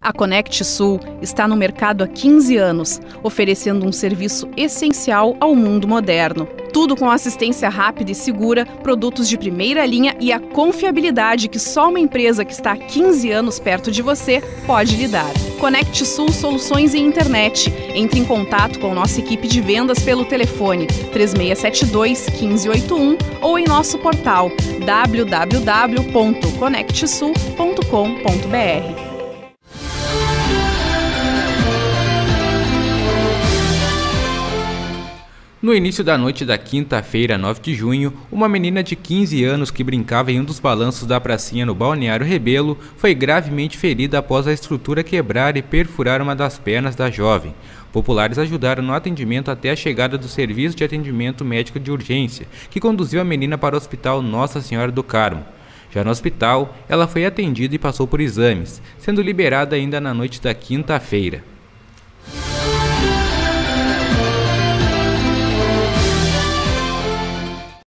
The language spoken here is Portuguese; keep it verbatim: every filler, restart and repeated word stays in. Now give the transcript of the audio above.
A Conect Sul está no mercado há quinze anos, oferecendo um serviço essencial ao mundo moderno. Tudo com assistência rápida e segura, produtos de primeira linha e a confiabilidade que só uma empresa que está há quinze anos perto de você pode lhe dar. Conect Sul Soluções em Internet. Entre em contato com nossa equipe de vendas pelo telefone três seis sete dois, um cinco oito um ou em nosso portal w w w ponto conect sul ponto com ponto b r. No início da noite da quinta-feira, nove de junho, uma menina de quinze anos que brincava em um dos balanços da pracinha no Balneário Rebelo foi gravemente ferida após a estrutura quebrar e perfurar uma das pernas da jovem. Populares ajudaram no atendimento até a chegada do Serviço de Atendimento Médico de Urgência, que conduziu a menina para o Hospital Nossa Senhora do Carmo. Já no hospital, ela foi atendida e passou por exames, sendo liberada ainda na noite da quinta-feira.